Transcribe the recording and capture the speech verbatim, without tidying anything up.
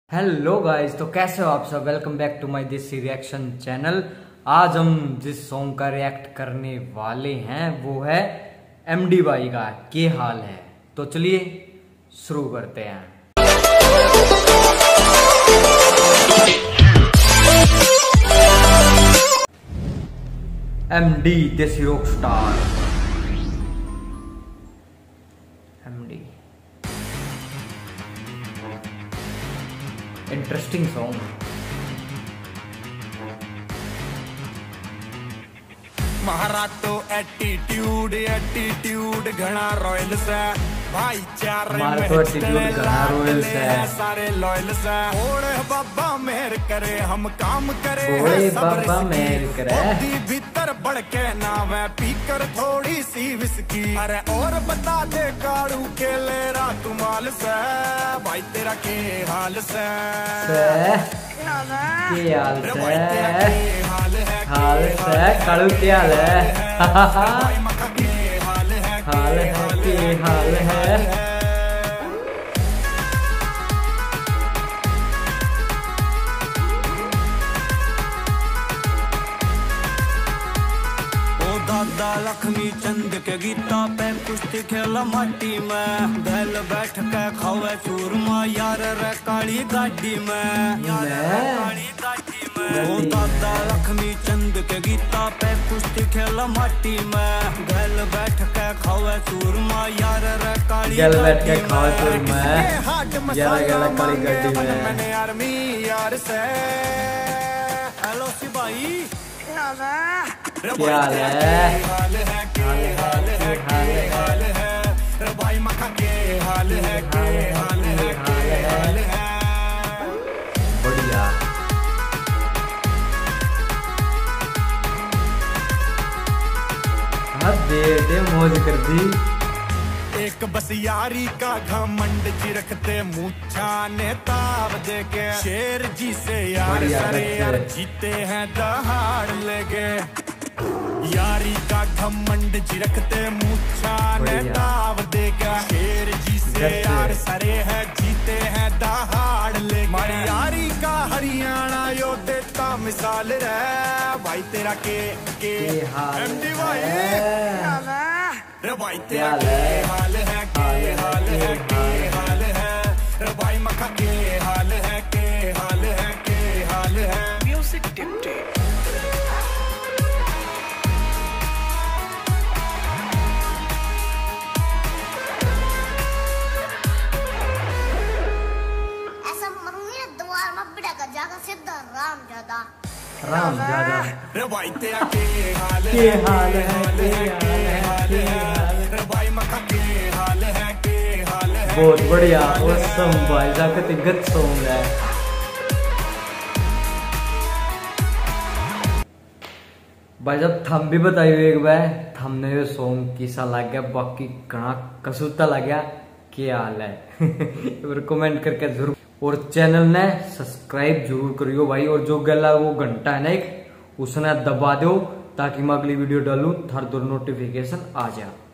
Hello guys, तो कैसे हो आप सब। Welcome back to my this reaction channel. आज हम जिस सॉन्ग का रिएक्ट करने वाले हैं वो है एमडी भाई का के हाल है। तो चलिए शुरू करते हैं। MD desi rock star. MD interesting song. महारा तो एटीट्यूड एटीट्यूड घना रॉयल से भाईचारे में तो एटीट्यूड घना रॉयल से सारे लॉयल से ओए बाबा मेहर करे हम काम करे ओए बाबा मेहर करे भीतर बढ़ के ना वे पीकर थोड़ी सी विस्की अरे और बता दे काड़ू के ले रा तुमाल से भाई तेरा के हाल से के हाल से हाल से काड़ू के हाल है हाल है के हाल है। दादा लक्ष्मी चंद के गीता पे कुश्ती खेला माटी में गल बैठ के खावे चूरमा यार रे काली गाड़ी में काली गाड़ी में। ओ दादा लक्ष्मी चंद के गीता पे कुश्ती खेला माटी में गल बैठ के खावे चूरमा यार रे काली गल बैठ के खावे चूरमा यार गला काली गाड़ी में। मैंने आर्मी यार से हेलो सिपाही क्या हाल है हाल है के हाल है के हाल है भाई मखा के हाल है के हाल है के हाल है। बढ़िया हाँ दे दे मौज कर दी। एक बस यारी का घमंड जी रखते मूछा ने ताव दे के शेर जी से यार सरे यार जीते हैं दहाड़ लेके यारी का घमंड जी रखते मूछा ने ताव दे के शेर जी से यार सरे है जीते हैं दहाड़ लेके मारी यारी का हरियाणा यो देता मिसाल रे भाई तेरा के के एमडी भाई रे भाई तेरा के हाल है के हाल है के हाल है रे भाई मखा के हाल है के हाल है के हाल है। म्यूजिक टिप्टे ऐसा मरूंगी ना द्वार में बिड़ा का जागा सीधा राम ज्यादा राम ज्यादा रे भाई तेरा के हाल है के हाल है के हाल है रे भाई मखा के हाल है के हाल है। बहुत बढ़िया औसम भाई जाके गत सॉन्ग है। भाई जब थम भी बताइए एक बार थमने ये सॉन्ग किसा लग गया बाकी कना कसूता लग गया क्या हाल है और कमेंट करके जरूर और चैनल ने सब्सक्राइब जरूर करियो भाई और जो गला वो घंटा है ना एक उसने दबा दो ताकि मैं अगली वीडियो डालूं थार दूर नोटिफिकेशन आ जाए।